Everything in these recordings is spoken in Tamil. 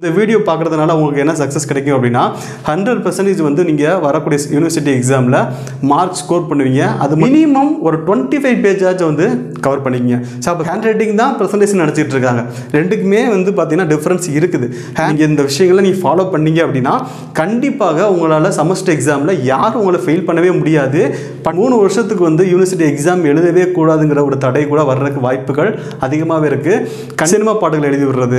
இந்த வீடியோ பார்க்குறதுனால உங்களுக்கு என்ன சக்ஸஸ் கிடைக்கும் அப்படின்னா 100% வந்து நீங்கள் வரக்கூடிய யூனிவர்சிட்டி எக்ஸாமில் மார்க் ஸ்கோர் பண்ணுவீங்க. அது மினிமம் ஒரு 25 பேஜாச்சும் வந்து கவர் பண்ணிக்கிங்க. ஸோ அப்போ ஹேண்ட் ரைட்டிங் தான் ப்ரெசன்டேஷன் நினச்சிட்டு இருக்காங்க. ரெண்டுக்குமே வந்து பார்த்தீங்கன்னா டிஃப்ரென்ஸ் இருக்குது. நீங்கள் இந்த விஷயங்களை நீங்கள் ஃபாலோ பண்ணீங்க அப்படின்னா கண்டிப்பாக உங்களால் செமஸ்டர் எக்ஸாமில் யாரும் உங்களை ஃபெயில் பண்ணவே முடியாது. 3 வருஷத்துக்கு வந்து யூனிவர்சிட்டி எக்ஸாம் எழுதவே கூடாதுங்கிற ஒரு தடை கூட வர்றதுக்கு வாய்ப்புகள் அதிகமாகவே இருக்குது. சினிமா பாட்டுகள் எழுதி விடுறது,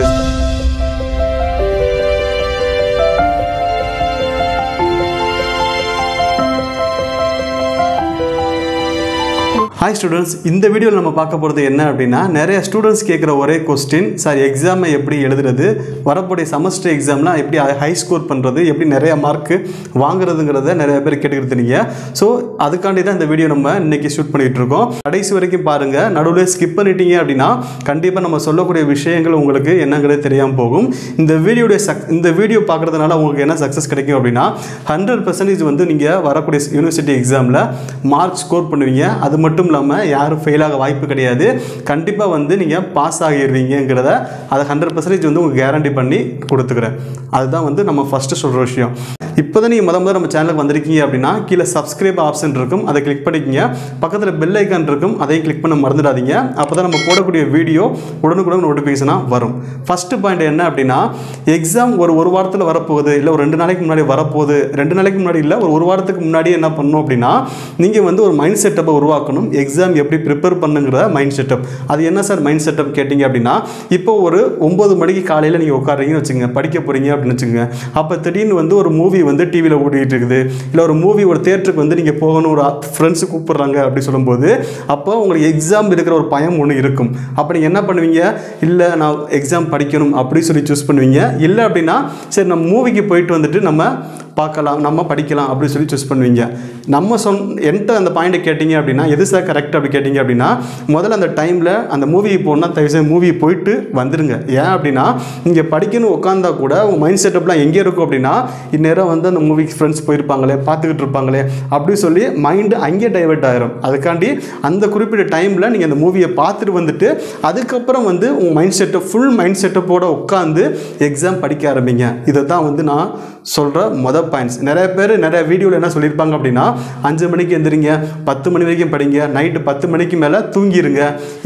ஹாய் ஸ்டூடெண்ட்ஸ், இந்த வீடியோவில் நம்ம பார்க்க போகிறது என்ன அப்படின்னா, நிறைய ஸ்டூடெண்ட்ஸ் கேட்குற ஒரே கொஸ்டின், சார் எக்ஸாமை எப்படி எழுதுறது, வரக்கூடிய செமஸ்டர் எக்ஸாம்லாம் எப்படி ஹை ஸ்கோர் பண்ணுறது, எப்படி நிறைய மார்க்கு வாங்குறதுங்கிறத நிறைய பேர் கேட்டுக்கிட்டு. ஸோ அதுக்காண்டி தான் இந்த வீடியோ நம்ம இன்றைக்கி ஷூட் பண்ணிகிட்டு இருக்கோம். கடைசி வரைக்கும் பாருங்கள். நடுவில் ஸ்கிப் பண்ணிட்டீங்க அப்படின்னா கண்டிப்பாக நம்ம சொல்லக்கூடிய விஷயங்கள் உங்களுக்கு என்னங்கிறது தெரியாமல் போகும். இந்த வீடியோ பார்க்குறதுனால உங்களுக்கு என்ன சக்ஸஸ் கிடைக்கும் அப்படின்னா 100% வந்து நீங்கள் வரக்கூடிய யூனிவர்சிட்டி எக்ஸாமில் மார்க் ஸ்கோர் பண்ணுவீங்க. அது மட்டும் இல்லாமல் யாரும் ஃபெயில் ஆக வாய்ப்பு கிடையாது. கண்டிப்பாக வந்து நீங்கள் பாஸ் ஆகிடுவீங்கிறத அதை 100% வந்து உங்களுக்கு கேரண்டி பண்ணி கொடுத்துக்கிறேன். அதுதான் வந்து நம்ம ஃபஸ்ட்டு சொல்கிற விஷயம். இப்போ தான் நீங்கள் முதல்ல நம்ம சேனலுக்கு வந்திருக்கீங்க அப்படின்னா கீழே சப்ஸ்கிரைப் ஆப்ஷன் இருக்கும், அதை கிளிக் பண்ணிக்கிங்க. பக்கத்தில் பெல் ஐக்கான் இருக்கும், அதையும் கிளிக் பண்ண மறந்துடாதீங்க. அப்போ தான் நம்ம போடக்கூடிய வீடியோ உடனுக்குடன் நோட்டிஃபிகேஷனாக வரும். ஃபஸ்ட்டு பாயிண்ட் என்ன அப்படின்னா, எக்ஸாம் ஒரு வாரத்தில் வரப்போகுது, இல்லை ஒரு 2 நாளைக்கு முன்னாடி வரப்போகுது. 2 நாளைக்கு முன்னாடி இல்லை, ஒரு வாரத்துக்கு முன்னாடி என்ன பண்ணணும் அப்படின்னா, நீங்கள் வந்து ஒரு மைண்ட் செட்டப்பை உருவாக்கணும். எக்ஸாம் எப்படி ப்ரிப்பேர் பண்ணுங்கிற மைண்ட் செட்டப். அது என்ன சார் மைண்ட் செட்டப் கேட்டிங்க அப்படின்னா, இப்போ ஒரு 9 மணிக்கு காலையில் நீங்கள் உட்காருறீங்கன்னு வச்சுங்க, படிக்க போகிறீங்க அப்படின்னு வச்சுங்க. அப்போ திடீர்னு வந்து ஒரு மூவி வந்து டிவியில் ஓடிட்டு இருக்குது, இல்லை ஒரு மூவி ஒரு தியேட்டருக்கு வந்து நீங்கள் போகணும், ஒரு ஃப்ரெண்ட்ஸு கூப்பிட்றாங்க அப்படி சொல்லும்போது அப்போ உங்களுக்கு எக்ஸாம் இருக்கிற ஒரு பயம் ஒன்று இருக்கும். அப்போ நீங்கள் என்ன பண்ணுவீங்க, இல்லை நான் எக்ஸாம் படிக்கணும் அப்படி சொல்லி சூஸ் பண்ணுவீங்க. இல்லை அப்படின்னா சரி நம்ம மூவிக்கு போயிட்டு வந்துட்டு நம்ம பார்க்கலாம், நம்ம படிக்கலாம் அப்படி சொல்லி சூஸ் பண்ணுவீங்க. நம்ம என்கிட்ட அந்த பாயிண்ட்டை கேட்டிங்க அப்படின்னா, எது சார் கரெக்ட் அப்படி கேட்டிங்க அப்படின்னா, முதல்ல அந்த டைமில் அந்த மூவிக்கு போனால் தயவுசெய்து மூவி போயிட்டு வந்துடுங்க. ஏன் அப்படின்னா நீங்கள் படிக்கணும் உட்காந்தா கூட உங்கள் மைண்ட் செட்டப்லாம் எங்கே இருக்கும் அப்படின்னா, இந்நேரம் வந்து அந்த மூவிக்கு ஃப்ரெண்ட்ஸ் போயிருப்பாங்களே, பார்த்துக்கிட்டு இருப்பாங்களே அப்படி சொல்லி மைண்டு அங்கே டைவெர்ட் ஆகிரும். அதுக்காண்டி அந்த குறிப்பிட்ட டைமில் நீங்கள் அந்த மூவியை பார்த்துட்டு வந்துட்டு அதுக்கப்புறம் வந்து உங்கள் மைண்ட் செட்டப் ஃபுல் மைண்ட் செட்டப்போடு உட்காந்து எக்ஸாம் படிக்க ஆரம்பிங்க. இதை தான் வந்து நான் சொல்கிற பாயிண்ட்ஸ். நிறைய பேர் நிறைய வீடியோவில் என்ன சொல்லியிருப்பாங்க அப்படின்னா, 5 மணிக்கு எந்திரிங்க, 10 மணி வரைக்கும் படிங்க, நைட்டு 10 மணிக்கு மேலே தூங்கிடுங்க,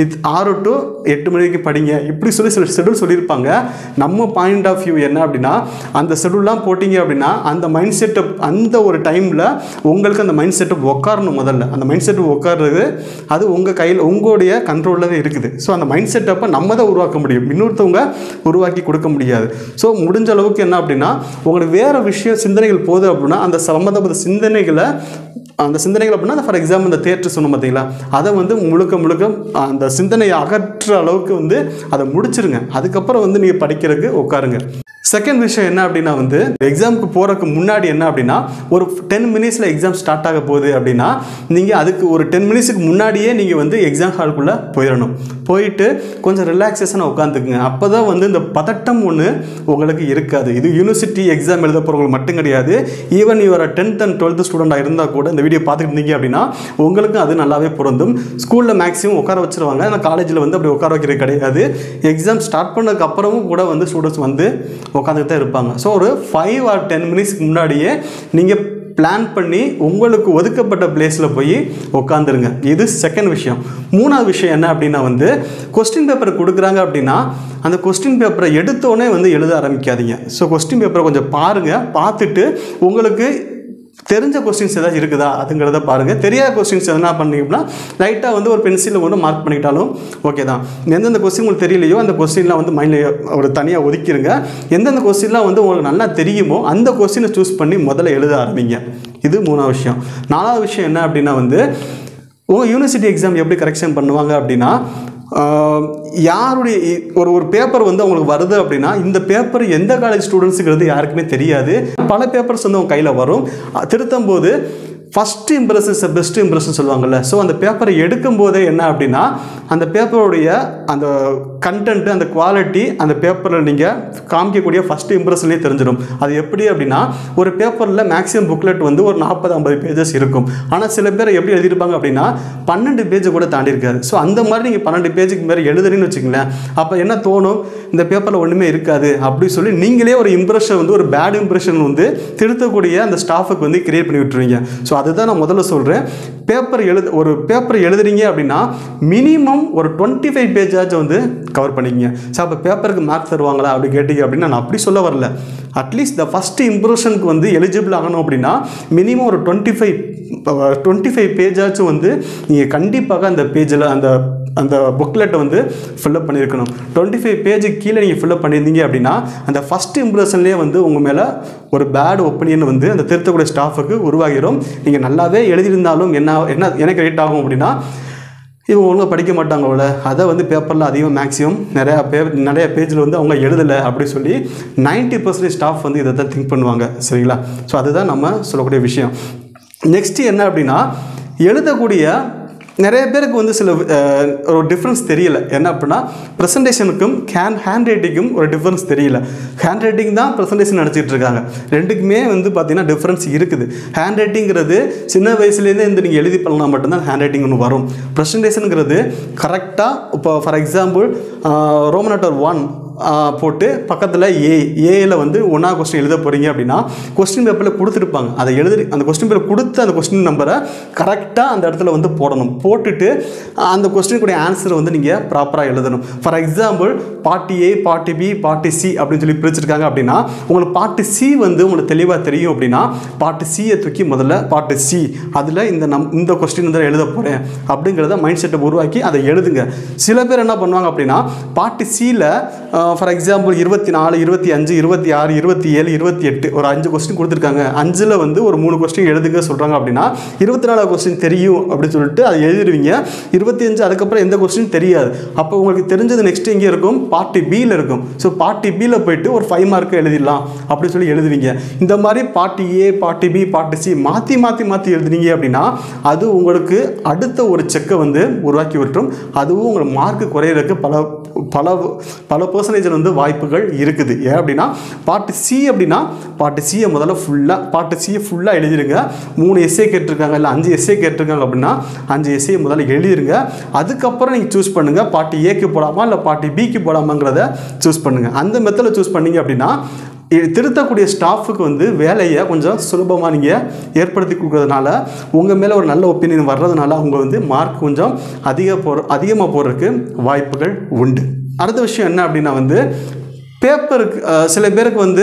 6 to 8 மணி வரைக்கும் படிங்க, இப்படி சொல்லி சில ஷெடியூல் சொல்லியிருப்பாங்க. நம்ம பாயிண்ட் ஆஃப் வியூ என்ன அப்படின்னா, அந்த ஷெடியூல்லாம் போட்டிங்க அப்படின்னா அந்த மைண்ட் செட்டப் அந்த ஒரு டைமில் உங்களுக்கு அந்த மைண்ட் செட்டப் உட்காரணும். முதல்ல அந்த மைண்ட் செட்டப் உட்கார்றது அது உங்கள் கையில் உங்களுடைய கண்ட்ரோலில் தான் இருக்குது. ஸோ அந்த மைண்ட் செட்டப்பை நம்ம தான் உருவாக்க முடியும், இன்னொருத்தவங்க உருவாக்கி கொடுக்க முடியாது. ஸோ முடிஞ்ச அளவுக்கு என்ன அப்படின்னா, உங்களுக்கு வேறு விஷயம் சிந்தனைகள் போகுது அப்படின்னா அந்த சம்பந்தப்பட்ட சிந்தனைகளை அப்படின்னா, ஃபார் எக்ஸாம்பிள் இந்த தியேட்டர் சொன்ன பார்த்தீங்களா, அதை வந்து முழுக்க அந்த சிந்தனையை அகற்ற அளவுக்கு வந்து அதை முடிச்சிருங்க. அதுக்கப்புறம் வந்து நீங்கள் படிக்கிறதுக்கு உட்காருங்க. செகண்ட் விஷயம் என்ன அப்படின்னா, வந்து எக்ஸாமுக்கு போகிறதுக்கு முன்னாடி என்ன அப்படின்னா, ஒரு 10 மினிட்ஸில் எக்ஸாம் ஸ்டார்ட் ஆக போகுது அப்படின்னா நீங்கள் அதுக்கு ஒரு 10 மினிட்ஸுக்கு முன்னாடியே நீங்கள் வந்து எக்ஸாம் ஹாலுக்குள்ளே போயிடணும். போயிட்டு கொஞ்சம் ரிலாக்ஸேஷனாக உட்காந்துக்குங்க. அப்போ தான் வந்து இந்த பதட்டம் ஒன்று உங்களுக்கு இருக்காது. இது யூனிவர்சிட்டி எக்ஸாம் எழுத போகிறவங்களுக்கு மட்டும் கிடையாது. Even your 10th and 12th ஸ்டூடெண்டாக இருந்தால் கூட இந்த வீடியோ பார்த்துட்டு இருந்தீங்க அப்படின்னா உங்களுக்கும் அது நல்லாவே பொருந்தும். ஸ்கூலில் மேக்ஸிமம் உட்கார வச்சுருவாங்க, ஆனால் காலேஜில் வந்து அப்படி உட்கார வைக்கிறது கிடையாது. எக்ஸாம் ஸ்டார்ட் பண்ணதுக்கு அப்புறமும் கூட வந்து ஸ்டூடெண்ட்ஸ் வந்து உட்காந்துட்டு தான் இருப்பாங்க. ஸோ ஒரு 5 or 10 மினிட்ஸ்க்கு முன்னாடியே நீங்கள் பிளான் பண்ணி உங்களுக்கு ஒதுக்கப்பட்ட பிளேஸில் போய் உட்காந்துருங்க. இது செகண்ட் விஷயம். மூணாவது விஷயம் என்ன அப்படின்னா, வந்து கொஸ்டின் பேப்பர் கொடுக்குறாங்க அப்படின்னா அந்த கொஸ்டின் பேப்பரை எடுத்தோடனே வந்து எழுத ஆரம்பிக்காதீங்க. ஸோ கொஸ்டின் பேப்பரை கொஞ்சம் பாருங்கள், பார்த்துட்டு உங்களுக்கு தெரிஞ்ச கொஸ்டின்ஸ் ஏதாச்சும் இருக்குதா அதுங்கிறத பாருங்கள். தெரியாத கொஸ்டின்ஸ் எதனா பண்ணிங்கன்னா லைட்டாக வந்து ஒரு பென்சிலில் கொண்டு மார்க் பண்ணிக்கிட்டாலும் ஓகே தான். எந்தெந்த கொஸ்டின் உங்களுக்கு தெரியலையோ அந்த கொஸ்டின்லாம் வந்து மைண்டில் ஒரு தனியாக ஒதுக்கிடுங்க. எந்தெந்த கொஸ்டின்லாம் வந்து உங்களுக்கு நல்லா தெரியுமோ அந்த கொஸ்டினை சூஸ் பண்ணி முதல்ல எழுத ஆரம்பிங்க. இது 3வது விஷயம். 4வது விஷயம் என்ன அப்படின்னா, வந்து உங்கள் யூனிவர்சிட்டி எக்ஸாம் எப்படி கரெக்ஷன் பண்ணுவாங்க அப்படின்னா, யாருடைய ஒரு பேப்பர் வந்து அவங்களுக்கு வருது அப்படின்னா இந்த பேப்பர் எந்த காலேஜ் ஸ்டூடெண்ட்ஸுங்கிறது யாருக்குமே தெரியாது. பல பேப்பர்ஸ் வந்து அவங்க கையில் வரும். திருத்தும் போது first impression is best impression சொல்லுவாங்கள்ல. ஸோ அந்த பேப்பரை எடுக்கும் போதே என்ன அப்படின்னா, அந்த பேப்பருடைய அந்த கண்டென்ட் அந்த குவாலிட்டி அந்த பேப்பரில் நீங்கள் காமிக்கக்கூடிய ஃபஸ்ட்டு இம்ப்ரெஷன்லேயே தெரிஞ்சிடும். அது எப்படி அப்படின்னா ஒரு பேப்பரில் மேக்ஸிமம் புக்லெட் வந்து ஒரு 40-50 பேஜஸ் இருக்கும். ஆனால் சில பேர் எப்படி எழுதியிருப்பாங்க அப்படின்னா 12 பேஜை கூட தாண்டி இருக்காது. ஸோ அந்த மாதிரி நீங்கள் 12 பேஜுக்கு மேலே எழுதுறீங்கன்னு வச்சுங்களேன், அப்போ என்ன தோணும், இந்த பேப்பரில் ஒன்றுமே இருக்காது அப்படி சொல்லி நீங்களே ஒரு இம்ப்ரெஷன் வந்து ஒரு பேட் இம்ப்ரெஷன் வந்து திருத்தக்கூடிய அந்த ஸ்டாஃபுக்கு வந்து கிரியேட் பண்ணி விட்டுருவீங்க. ஸோ அதுதான் நான் முதல்ல சொல்கிறேன். ஒரு பேப்பர் எழுதுறீங்க அப்படின்னா மினிமம் ஒரு 25 பேஜாச்சும் வந்து கவர் பண்ணிக்கங்க. ஸோ அப்போ பேப்பருக்கு மார்க் தருவாங்களா அப்படி கேட்டீங்க அப்படின்னா நான் அப்படி சொல்ல வரல. அட்லீஸ்ட் த ஃபஸ்ட்டு இம்ப்ரெஷனுக்கு வந்து எலிஜிபிள் ஆகணும் அப்படின்னா மினிமம் ஒரு 25 பேஜாச்சும் வந்து நீங்கள் கண்டிப்பாக அந்த பேஜில் அந்த புக்லெட்டை வந்து ஃபில்அப் பண்ணியிருக்கணும். 25 பேஜுக்கு கீழே நீங்கள் ஃபில்அப் பண்ணியிருந்தீங்க அப்படின்னா அந்த ஃபஸ்ட் இம்ப்ரெஷன்லேயே வந்து உங்கள் மேலே ஒரு பேட் ஒப்பீனியன் வந்து அந்த திருத்தக்கூடிய ஸ்டாஃபுக்கு உருவாகிடும். நீங்கள் நல்லாவே எழுதியிருந்தாலும் எனக்கு ரேட் ஆகும் அப்படின்னா இவங்க ஒழுங்காக படிக்க மாட்டாங்க அவ்வளோ, அதை வந்து பேப்பரில் அதிகம் மேக்ஸிமம் நிறைய பேஜில் வந்து அவங்க எழுதலை அப்படி சொல்லி 90% ஸ்டாஃப் வந்து இதை தான் திங்க் பண்ணுவாங்க. சரிங்களா? ஸோ அதுதான் நம்ம சொல்லக்கூடிய விஷயம். நெக்ஸ்ட்டு என்ன அப்படின்னா எழுதக்கூடிய நிறைய பேருக்கு வந்து சில ஒரு டிஃப்ரென்ஸ் தெரியல. என்ன அப்படின்னா ப்ரெசன்டேஷனுக்கும் ஹேண்ட் ரைட்டிங்கும் ஒரு டிஃப்ரென்ஸ் தெரியல. ஹேண்ட் ரைட்டிங் தான் ப்ரெசன்டேஷன் நினச்சிட்டு இருக்காங்க. ரெண்டுக்குமே வந்து பார்த்தீங்கன்னா டிஃப்ரென்ஸ் இருக்குது. ஹேண்ட் ரைட்டிங்கிறது சின்ன வயசுலேருந்தே இந்த நீங்கள் எழுதி பண்ணலாம் மட்டும்தான் ஹேண்ட் ரைட்டிங் ஒன்று வரும். ப்ரெசன்டேஷனுங்கிறது கரெக்டாக இப்போ ஃபார் எக்ஸாம்பிள் ரோமன் லெட்டர் 1 போட்டு பக்கத்தில் ஏல வந்து 1ஆ கொஸ்டின் எழுத போகிறீங்க அப்படின்னா கொஸ்டின் பேப்பரில் கொடுத்துருப்பாங்க. அதை அந்த கொஸ்டின் பேப்பர் கொடுத்து அந்த கொஸ்டின் நம்பரை கரெக்டாக அந்த இடத்துல வந்து போட்டுட்டு அந்த கொஸ்டினுக்குடைய ஆன்சரை வந்து நீங்கள் ப்ராப்பராக எழுதணும். For example party A, party B, party C அப்படின்னு சொல்லி பிரிச்சிருக்காங்க அப்படின்னா உங்களுக்கு பார்ட்டி சி வந்து உங்களுக்கு தெளிவாக தெரியும் அப்படின்னா பார்ட்டி சியை தூக்கி முதல்ல பார்ட்டி சி அதில் இந்த கொஸ்டின் வந்து எழுத போகிறேன் அப்படிங்கிறத மைண்ட் செட்டை உருவாக்கி அதை எழுதுங்க. சில பேர் என்ன பண்ணுவாங்க அப்படின்னா பார்ட்டி சியில் ஃபார் எக்ஸாம்பிள் 24, 25, 26, 27, 28 ஒரு 5 கொஸ்டின் கொடுத்துருக்காங்க. 5ல் வந்து ஒரு 3 கொஸ்டின் எழுதுங்க சொல்கிறாங்க அப்படின்னா 24 கொஸ்டின் தெரியும் அப்படின்னு சொல்லிட்டு அதை எழுதிடுவீங்க. 25 அதுக்கப்புறம் எந்த கொஸ்டின் தெரியாது. அப்போ உங்களுக்கு தெரிஞ்சது நெக்ஸ்ட் எங்கே இருக்கும், பார்ட்டி பியில் இருக்கும். ஸோ பார்ட்டி பியில் போயிட்டு ஒரு 5 மார்க்கு எழுதிடலாம் அப்படின்னு சொல்லி எழுதுவீங்க. இந்த மாதிரி party A, party B, party C மாற்றி எழுதுனீங்க அப்படின்னா அது உங்களுக்கு அடுத்த ஒரு செக்கை வந்து உருவாக்கி விட்டுரும். அதுவும் உங்களுக்கு மார்க்கு குறையிறதுக்கு பல பர்சன்டேஜ் வந்து வாய்ப்புகள் இருக்குது. ஏன் அப்படின்னா பார்ட் சி அப்படின்னா பார்ட் சியை முதல்ல ஃபுல்லாக எழுதிடுங்க. 3 எஸ்ஏ கேட்டிருக்காங்க இல்லை 5 எஸ்ஏ கேட்டிருக்காங்க அப்படின்னா 5 எஸ்ஏ முதல்ல எழுதிடுங்க. அதுக்கப்புறம் நீங்கள் சூஸ் பண்ணுங்கள் பார்ட்டி ஏக்கு போடாமா இல்லை பார்ட்டி பிக்கு போடாமாங்கிறத சூஸ் பண்ணுங்கள். அந்த மெத்தடில் சூஸ் பண்ணீங்க அப்படின்னா திருத்தக்கூடிய ஸ்டாஃபுக்கு வந்து வேலையை கொஞ்சம் சுலபமாக நீங்கள் ஏற்படுத்தி கொடுக்கறதுனால உங்கள் மேலே ஒரு நல்ல ஒப்பீனியன் வர்றதுனால அவங்க வந்து மார்க் கொஞ்சம் அதிகமாக போடுறதுக்கு வாய்ப்புகள் உண்டு. அடுத்த விஷயம் என்ன அப்படின்னா வந்து பேப்பருக்கு சில பேருக்கு வந்து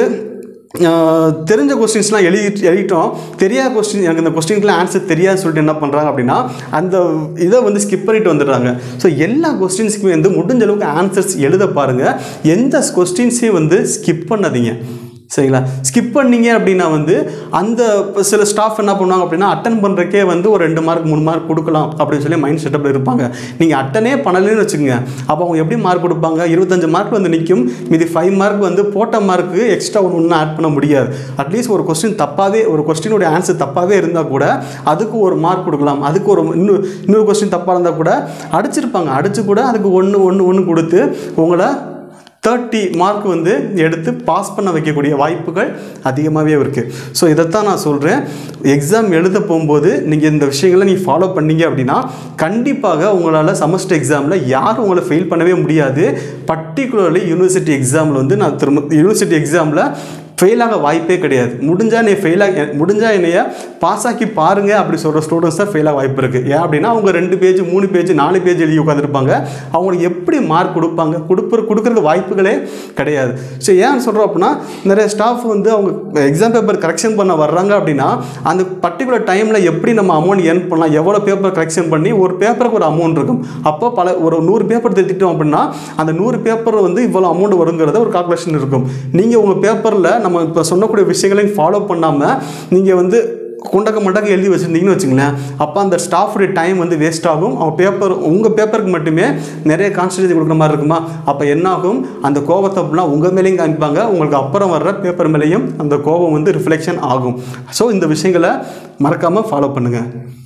தெரிஞ்ச கொஸ்டின்ஸ்லாம் எழுதிட்டோம், தெரியாத கொஸ்டின் எனக்கு இந்த கொஸ்டினுக்குலாம் ஆன்சர் தெரியாதுன்னு சொல்லிட்டு என்ன பண்ணுறாங்க அப்படின்னா அந்த இதை வந்து ஸ்கிப் பண்ணிட்டு வந்துடுறாங்க. ஸோ எல்லா கொஸ்டின்ஸுக்குமே வந்து முடிஞ்ச அளவுக்கு ஆன்சர்ஸ் எழுத பாருங்கள். எந்த கொஸ்டின்ஸையும் வந்து ஸ்கிப் பண்ணாதீங்க. சரிங்களா? ஸ்கிப் பண்ணீங்க அப்படின்னா வந்து அந்த சில ஸ்டாஃப் என்ன பண்ணுவாங்க அப்படின்னா அட்டன் பண்ணுறக்கே வந்து ஒரு 2 மார்க் 3 மார்க் கொடுக்கலாம் அப்படின்னு சொல்லி மைண்ட் செட்டப்பில் இருப்பாங்க. நீங்கள் அட்டனே பண்ணலன்னு வச்சுக்கோங்க, அப்போ அவங்க எப்படி மார்க் கொடுப்பாங்க, 25 மார்க் வந்து நிற்கும். மீதி 5 மார்க் வந்து போட்ட மார்க்கு எக்ஸ்ட்ரா ஒன்றும் ஆட் பண்ண முடியாது. அட்லீஸ்ட் ஒரு கொஸ்டினுடைய ஆன்சர் தப்பாகவே இருந்தால் கூட அதுக்கு ஒரு மார்க் கொடுக்கலாம். அதுக்கு இன்னொரு கொஸ்டின் தப்பாக இருந்தால் கூட அடிச்சு கூட அதுக்கு ஒன்று கொடுத்து உங்களை 30 மார்க் வந்து எடுத்து பாஸ் பண்ண வைக்கக்கூடிய வாய்ப்புகள் அதிகமாகவே இருக்குது. ஸோ இதைத்தான் நான் சொல்கிறேன். எக்ஸாம் எழுத போகும்போது நீங்கள் இந்த விஷயங்களை நீங்கள் ஃபாலோ பண்ணீங்க அப்படின்னா கண்டிப்பாக உங்களால் செமஸ்டர் எக்ஸாமில் யாரும் உங்களை ஃபெயில் பண்ணவே முடியாது. பர்டிகுலர்லி யூனிவர்சிட்டி எக்ஸாமில் வந்து யூனிவர்சிட்டி எக்ஸாமில் ஃபெயிலாக வாய்ப்பே கிடையாது. முடிஞ்சால் என்னைய பாஸ் ஆக்கி பாருங்கள் அப்படி சொல்கிற ஸ்டூடெண்ட்ஸ் தான் ஃபெயிலாக வாய்ப்பு இருக்குது. ஏன் அப்படின்னா அவங்க 2 பேஜ் 3 பேஜ் 4 பேஜ் எழுதி உட்காந்துருப்பாங்க. அவங்களுக்கு எப்படி மார்க் கொடுக்கறதுக்கு வாய்ப்புகளே கிடையாது. ஸோ ஏன் சொல்கிறோம் அப்படின்னா நிறைய ஸ்டாஃப் வந்து அவங்க எக்ஸாம் பேப்பர் கரெக்ஷன் பண்ண வர்றாங்க அப்படின்னா அந்த பர்டிகுலர் டைமில் எப்படி நம்ம அமௌண்ட் ஏர்ன் பண்ணலாம், எவ்வளோ பேப்பர் கரெக்ஷன் பண்ணி ஒரு பேப்பருக்கு ஒரு அமௌண்ட் இருக்கும். அப்போ ஒரு 100 பேப்பர் திருத்திட்டோம் அப்படின்னா அந்த 100 பேப்பர் வந்து இவ்வளோ அமௌண்ட் வருங்கிறத ஒரு கால்குலேஷன் இருக்கும். நீங்கள் உங்கள் பேப்பரில் நம்ம இப்போ சொன்னக்கூடிய விஷயங்களையும் ஃபாலோ பண்ணாமல் நீங்கள் வந்து மண்டக்க எழுதி வச்சுருந்தீங்கன்னு வச்சுங்களேன், அப்போ அந்த ஸ்டாஃபுடைய டைம் வந்து வேஸ்ட் ஆகும். உங்கள் பேப்பருக்கு மட்டுமே நிறைய கான்சன்ட்ரேஷன் கொடுக்குற மாதிரி இருக்குமா, அப்போ என்னாகும், அந்த கோபத்தை அப்படின்னா உங்கள் மேலேயும் காமிப்பாங்க, உங்களுக்கு அப்புறம் வர்ற பேப்பர் மேலேயும் அந்த கோபம் வந்து ரிஃப்ளெக்ஷன் ஆகும். ஸோ இந்த விஷயங்களை மறக்காமல் ஃபாலோ பண்ணுங்கள்.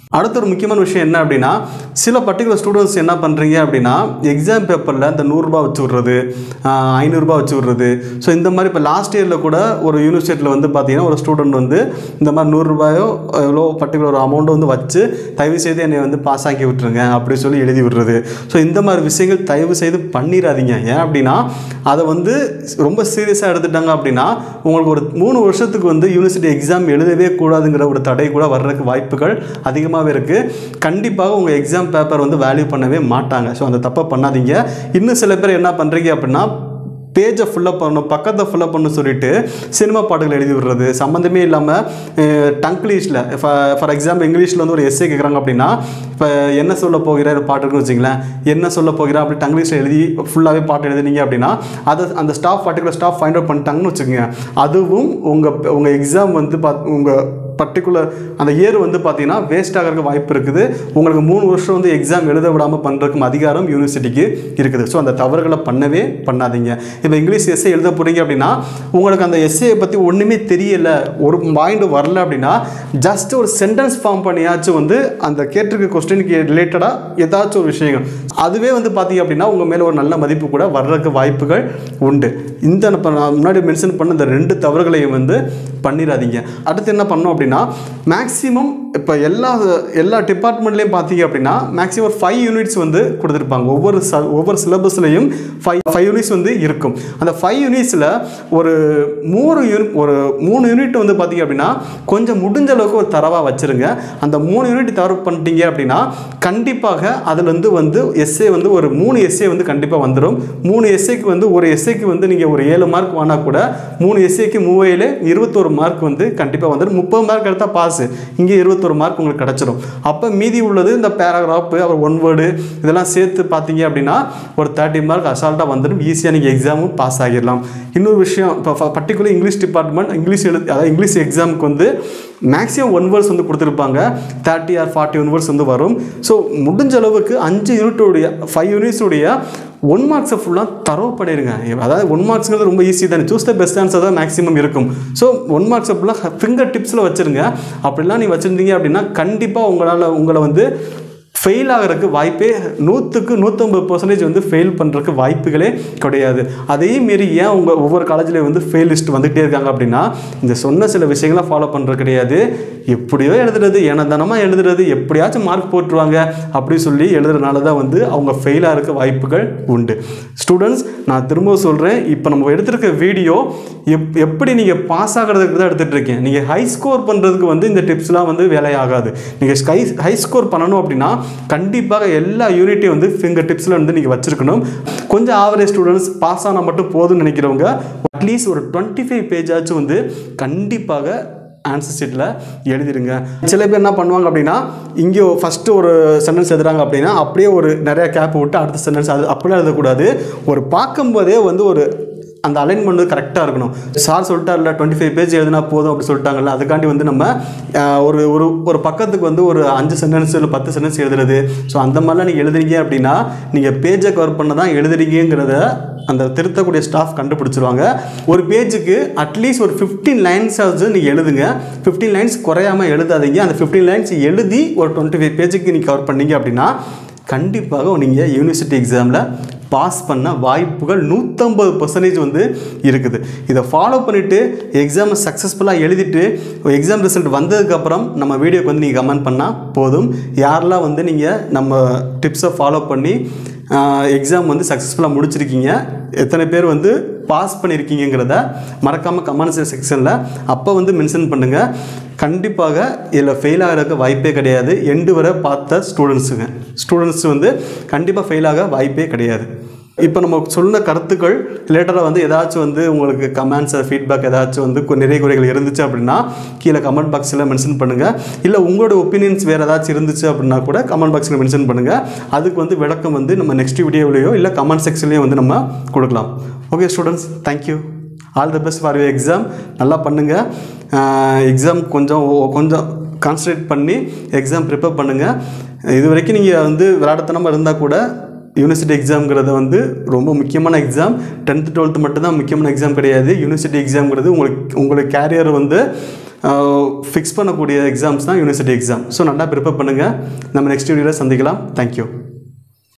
அடுத்த ஒரு முக்கியமான விஷயம் என்ன அப்படின்னா, சில பர்டிகுலர் ஸ்டூடெண்ட்ஸ் என்ன பண்ணுறீங்க அப்படின்னா, எக்ஸாம் பேப்பரில் இந்த ₹100 வச்சு விட்றது, ₹500 வச்சு விட்றது. ஸோ இந்த மாதிரி இப்போ லாஸ்ட் இயரில் கூட ஒரு யூனிவர்சிட்டியில் வந்து பார்த்தீங்கன்னா, ஒரு ஸ்டூடெண்ட் வந்து இந்த மாதிரி ₹100 எவ்வளோ பர்டிகுலர் ஒரு அமௌண்ட்டை வந்து வச்சு தயவு செய்து என்னை வந்து பாஸ் ஆக்கி விட்டுருங்க அப்படி சொல்லி எழுதி விடுறது. ஸோ இந்த மாதிரி விஷயங்கள் தயவு செய்து பண்ணிடாதீங்க. ஏன் அப்படின்னா, அதை வந்து ரொம்ப சீரியஸாக எடுத்துட்டாங்க அப்படின்னா உங்களுக்கு ஒரு 3 வருஷத்துக்கு வந்து யூனிவர்சிட்டி எக்ஸாம் எழுதவே கூடாதுங்கிற ஒரு தடை கூட வர்றதுக்கு வாய்ப்புகள் அதிகமாகவே இருக்குது. கண்டிப்பாக உங்கள் எக்ஸாம் பேப்பர் வந்து வேல்யூ பண்ணவே மாட்டாங்க. ஸோ அந்த தப்பை பண்ணாதீங்க. இன்னும் சில பேர் என்ன பண்ணுறீங்க அப்படின்னா, பேஜை ஃபுல்லப் பண்ணணும், பக்கத்தை ஃபுல்லப் பண்ணணும் சொல்லிட்டு சினிமா பாட்டுகள் எழுதி விடுறது, சம்மந்தமே இல்லாமல் டங்கிலீஷில் ஃபார் எக்ஸாம்பிள் இங்கிலீஷில் வந்து ஒரு எஸ்ஸே கேட்குறாங்க அப்படின்னா, இப்போ என்ன சொல்ல போகிற பாட்டு இருக்குன்னு வச்சிங்களேன், என்ன சொல்ல போகிறா அப்படி டங்கிலீஷில் எழுதி ஃபுல்லாகவே பாட்டு எழுதினீங்க அப்படின்னா அதை அந்த staff particular staff find out பண்ணிட்டாங்கன்னு வச்சுக்கோங்க. அதுவும் உங்கள் எக்ஸாம் வந்து உங்கள் பர்டிகுலர் அந்த இயர் வந்து பார்த்தீங்கன்னா வேஸ்ட் ஆகிறதுக்கு வாய்ப்பு இருக்குது. உங்களுக்கு 3 வருஷம் வந்து எக்ஸாம் எழுத விடாமல் பண்ணுறதுக்கும் அதிகாரம் யூனிவர்சிட்டிக்கு இருக்குது. ஸோ அந்த தவறுகளை பண்ணவே பண்ணாதீங்க. இப்போ இங்கிலீஷ் எஸ்ஸே எழுத போகிறீங்க அப்படின்னா உங்களுக்கு அந்த எஸ்ஸேயை பற்றி ஒன்றுமே தெரியலை, ஒரு பாயிண்ட் வரல அப்படின்னா ஜஸ்ட் ஒரு சென்டென்ஸ் ஃபார்ம் பண்ணியாச்சும் வந்து அந்த கேட்டிருக்க கொஸ்டினுக்கு ரிலேட்டடாக ஏதாச்சும் ஒரு விஷயங்கள் அதுவே வந்து பார்த்தீங்க அப்படின்னா உங்கள் மேலே ஒரு நல்ல மதிப்பு கூட வர்றதுக்கு வாய்ப்புகள் உண்டு. இந்த நான் முன்னாடி மென்ஷன் பண்ண இந்த 2 தவறுகளையும் வந்து பண்ணிடாதீங்க. அடுத்து என்ன பண்ணோம் அப்படின்னா, மேக்ஸிமம் இப்போ எல்லா டிபார்ட்மெண்ட்லேயும் பார்த்தீங்க அப்படின்னா மேக்ஸிமம் 5 யூனிட்ஸ் வந்து கொடுத்துருப்பாங்க. ஒவ்வொரு சிலபஸ்லையும் 5 யூனிட்ஸ் வந்து இருக்கும். அந்த 5 யூனிட்ஸில் ஒரு 3 யூனிட் வந்து பார்த்தீங்க அப்படின்னா கொஞ்சம் முடிஞ்ச அளவுக்கு ஒரு தரவாக வச்சுருங்க. அந்த 3 யூனிட் தரவு பண்ணிட்டீங்க அப்படின்னா கண்டிப்பாக அதுலேருந்து வந்து எஸ்ஏ வந்து ஒரு 3 எஸ்ஏ வந்து கண்டிப்பாக வந்துடும். 3 எஸ்ஏக்கு வந்து ஒரு எஸ்ஏக்கு வந்து நீங்கள் ஒரு 7 மார்க் வாங்கினா கூட 3 எஸ்ஏக்கு 3 21 மார்க் வந்து கண்டிப்பாக வந்துடும். 30 மார்க் எடுத்தால் பாஸ், இங்கே 21 மார்க் உங்களுக்கு கிடச்சிடும். அப்போ மீதி உள்ளது இந்த பேராகிராஃப் அப்புறம் 1 வேர்டு இதெல்லாம் சேர்த்து பார்த்தீங்க அப்படின்னா ஒரு 30 மார்க் அசால்ட்டாக வந்துடும். ஈஸியாக நீங்கள் எக்ஸாமும் பாஸ் ஆகிடலாம். இன்னொரு விஷயம், இப்போ பர்டிகுலர் இங்கிலீஷ் டிபார்ட்மெண்ட் அதாவது இங்கிலீஷ் எக்ஸாமுக்கு வந்து மேக்ஸிமம் 1 வேர்ட்ஸ் வந்து கொடுத்துருப்பாங்க. 30 or 40 வேர்ட்ஸ் வந்து வரும். ஸோ முடிஞ்ச அளவுக்கு 5 யூனிட்ஸுடைய 1 மார்க்ஸை ஃபுல்லாக தரவு பண்ணிடுங்க. அதாவது 1 மார்க்ஸுங்கிறது ரொம்ப ஈஸி தானே, சூஸ் த பெஸ்ட் ஆன்சர் தான் மேக்ஸிமம் இருக்கும். ஸோ 1 மார்க்ஸை ஃபுல்லாக ஃபிங்கர் டிப்ஸில் வச்சுருங்க. அப்படிலாம் நீங்கள் வச்சுருந்தீங்க அப்படின்னா கண்டிப்பாக உங்களை வந்து ஃபெயில் ஆகிறதுக்கு வாய்ப்பே 100க்கு 150% வந்து ஃபெயில் பண்ணுறதுக்கு வாய்ப்புகளே கிடையாது. அதையும் மீறி ஏன் ஒவ்வொரு காலேஜ்லேயும் வந்து ஃபெயில் லிஸ்ட் வந்துகிட்டே இருக்காங்க அப்படின்னா இந்த சொன்ன சில விஷயங்களை ஃபாலோ பண்ணுறது கிடையாது. எப்படியோ எழுதுறது, ஏனதானமாக எழுதுறது, எப்படியாச்சும் மார்க் போட்டுருவாங்க அப்படி சொல்லி எழுதுறதுனால தான் வந்து அவங்க ஃபெயில் ஆகிறதுக்கு வாய்ப்புகள் உண்டு. ஸ்டூடெண்ட்ஸ், நான் திரும்ப சொல்கிறேன், இப்போ நம்ம எடுத்துருக்க வீடியோ எப்படி நீங்கள் பாஸ் ஆகிறதுக்கு தான் எடுத்துகிட்டு இருக்கேன். நீங்கள் ஹை ஸ்கோர் பண்ணுறதுக்கு வந்து இந்த டிப்ஸ்லாம் வந்து வேலையாகாது. நீங்கள் ஹை ஸ்கோர் பண்ணணும் அப்படின்னா கண்டிப்பாக எல்லா யூனிட்டையும் வந்து ஃபிங்கர் டிப்ஸில் வந்து நீங்கள் வச்சுருக்கணும். கொஞ்சம் ஆவரேஜ் ஸ்டூடெண்ட்ஸ் பாஸ் ஆனால் மட்டும் போதும்னு நினைக்கிறவங்க அட்லீஸ்ட் ஒரு 25 பேஜாச்சும் வந்து கண்டிப்பாக ஆன்சர் ஷீட்டில் எழுதிடுங்க. சில பேர் என்ன பண்ணுவாங்க அப்படின்னா இங்கே ஃபஸ்ட்டு ஒரு சென்டென்ஸ் எழுதுறாங்க அப்படின்னா அப்படியே ஒரு நிறையா கேப் விட்டு அடுத்த சென்டென்ஸ் அது அப்படியே எழுதக்கூடாது. ஒரு பார்க்கும்போதே வந்து ஒரு அந்த அலைன்மெண்ட் வந்து கரெக்டாக இருக்கணும். சார் சொல்லிட்டார்ல 25 பேஜ் எழுதினா போதும் அப்படி சொல்லிட்டாங்கல்ல, அதுக்காண்டி வந்து நம்ம ஒரு பக்கத்துக்கு வந்து ஒரு 5 சென்டென்ஸ் இல்லை 10 சென்டென்ஸ் எழுதுறது. ஸோ அந்த மாதிரிலாம் நீங்கள் எழுதுறீங்க அப்படின்னா நீங்கள் பேஜை கவர் பண்ண தான் எழுதுறீங்கிறத அந்த திருத்தக்கூடிய ஸ்டாஃப் கண்டுபிடிச்சிருவாங்க. ஒரு பேஜுக்கு அட்லீஸ்ட் ஒரு 15 லைன்ஸாவது நீங்கள் எழுதுங்க. 15 லைன்ஸ் குறையாமல் எழுதாதீங்க. அந்த 15 லைன்ஸ் எழுதி ஒரு 25 பேஜுக்கு நீங்கள் கவர் பண்ணீங்க அப்படின்னா கண்டிப்பாக நீங்கள் யூனிவர்சிட்டி எக்ஸாமில் பாஸ் பண்ண வாய்ப்புகள் 150% வந்து இருக்குது. இதை ஃபாலோ பண்ணிவிட்டு எக்ஸாமை சக்ஸஸ்ஃபுல்லாக எழுதிட்டு எக்ஸாம் ரிசல்ட் வந்ததுக்கப்புறம் நம்ம வீடியோக்கு வந்து நீங்கள் கமெண்ட் பண்ணால் போதும். யாரெல்லாம் வந்து நீங்கள் நம்ம டிப்ஸை ஃபாலோ பண்ணி எக்ஸாம் வந்து சக்ஸஸ்ஃபுல்லாக முடிச்சிருக்கீங்க, எத்தனை பேர் வந்து பாஸ் பண்ணியிருக்கீங்கிறத மறக்காமல் கமெண்ட் செக்ஷனில் அப்போ வந்து மென்ஷன் பண்ணுங்கள். கண்டிப்பாக இதில் ஃபெயில் ஆகிறதுக்கு வாய்ப்பே கிடையாது. எண்டு வரை பார்த்த ஸ்டூடெண்ட்ஸ் வந்து கண்டிப்பாக ஃபெயில் ஆக வாய்ப்பே கிடையாது. இப்போ நம்ம சொன்ன கருத்துக்கள் ரிலேட்டடாக வந்து ஏதாச்சும் வந்து உங்களுக்கு கமெண்ட்ஸ் ஃபீட்பேக் ஏதாச்சும் வந்து நிறைய குறைகள் இருந்துச்சு அப்படின்னா கீழே கமெண்ட் பாக்ஸில் மென்ஷன் பண்ணுங்கள். இல்லை உங்களோட ஒப்பீனியன்ஸ் வேறு ஏதாச்சும் இருந்துச்சு அப்படின்னா கூட கமெண்ட் பாக்ஸில் மென்ஷன் பண்ணுங்கள். அதுக்கு வந்து விளக்கம் வந்து நம்ம நெக்ஸ்ட் வீடியோவிலையோ இல்லை கமெண்ட் செக்ஷன்லேயோ வந்து நம்ம கொடுக்கலாம். Okay students, thank you. All the best for your exam. நல்லா பண்ணுங்கள். எக்ஸாம் கொஞ்சம் கான்சன்ட்ரேட் பண்ணி எக்ஸாம் ப்ரிப்பேர் பண்ணுங்கள். இது வரைக்கும் நீங்கள் வந்து விளையாட்டுத்தனமாக இருந்தால் கூட யூனிவர்சிட்டி எக்ஸாம்ங்கிறது வந்து ரொம்ப முக்கியமான எக்ஸாம். 10th 12th மட்டும்தான் முக்கியமான எக்ஸாம் கிடையாது. யூனிவர்சிட்டி எக்ஸாம்ங்கிறது உங்களுக்கு கேரியர் வந்து ஃபிக்ஸ் பண்ணக்கூடிய எக்ஸாம்ஸ் தான் யூனிவர்சிட்டி எக்ஸாம். ஸோ நல்லா ப்ரிப்பேர் பண்ணுங்கள். நம்ம நெக்ஸ்ட் வீடியோவில் சந்திக்கலாம். தேங்க்யூ.